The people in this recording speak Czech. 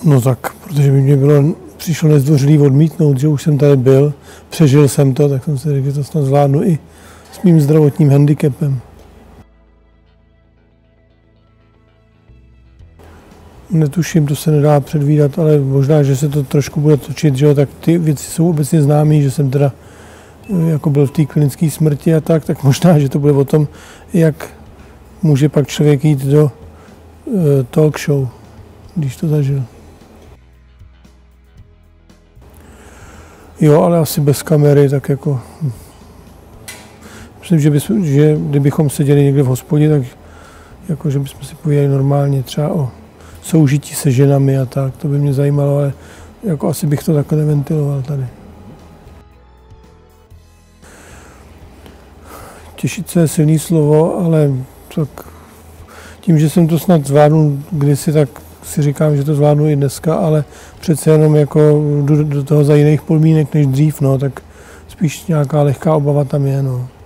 No tak, protože by mě přišlo nezdvořilý odmítnout, že už jsem tady byl, přežil jsem to, tak jsem si řekl, že to snad zvládnu i s mým zdravotním handicapem. Netuším, to se nedá předvídat, ale možná, že se to trošku bude točit, že jo, tak ty věci jsou obecně známé, že jsem teda jako byl v té klinické smrti a tak možná, že to bude o tom, jak může pak člověk jít do talk show, když to zažil. Jo, ale asi bez kamery, tak jako... Myslím, že kdybychom seděli někde v hospodě, tak jako, že bychom si povídali normálně třeba o soužití se ženami a tak, to by mě zajímalo, ale jako asi bych to takhle neventiloval tady. Těšit se je silný slovo, ale tak tím, že jsem to snad zvládnul kdysi, tak si říkám, že to zvládnu i dneska, ale přece jenom jako jdu do toho za jiných podmínek než dřív, no, tak spíš nějaká lehká obava tam je, no.